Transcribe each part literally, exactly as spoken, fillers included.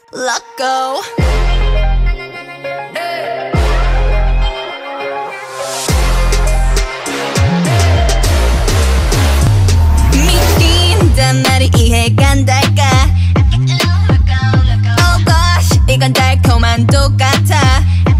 Loco. 미친단 말이 이해가 안 될까? Oh gosh, 이건 달콤한 똑같아.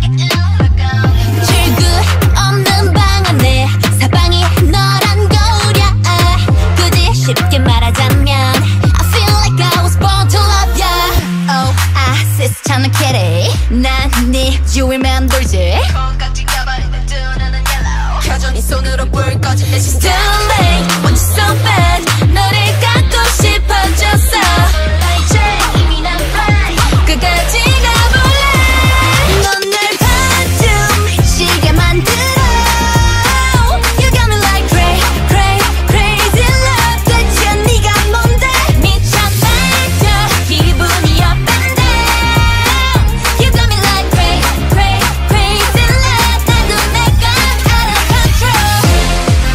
출구 없는 방 안에 사방이 너란 거울이야. 굳이 쉽게 말하자면 I feel like I was born to love ya. Oh, I see 차는 캐리. 난 네 주위만 돌지. 콩깍지 가발이 내 두 눈은 yellow. 여전히 손으로 불 꺼진 내 시스템. Too late, want you so bad. 너를 갖고 싶어졌어. 이제 이미 난 fly. 끝까지 가볼래. 넌 날 봐도 미치게 만들어. You got me like cray, cray, crazy love. 대체 네가 뭔데? 미쳐 날려 기분이 up and down. You got me like cray, cray, crazy love. 나도 내가 out of control.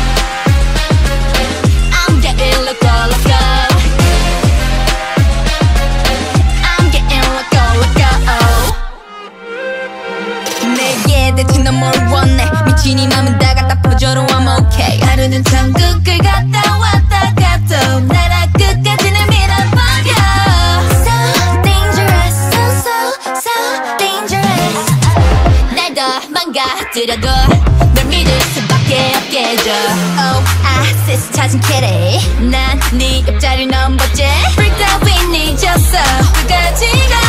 I'm getting loco, loco. I'm getting loco, loco. 내게 대체 넌 뭘 원해? 미친 이 맘은 다 갖다 퍼줘도 I'm okay. 하루는 천국을 갔다 왔다 가도 나라 끝까지는 밀어버려. So dangerous, so so so dangerous. 날 더 망가뜨려도 널 믿을 수밖에 없겠죠. Oh, I see 찾은 캐리. 난 네 옆자리를 넘봤지. Freaked out, we need your soul. 끝까지 가.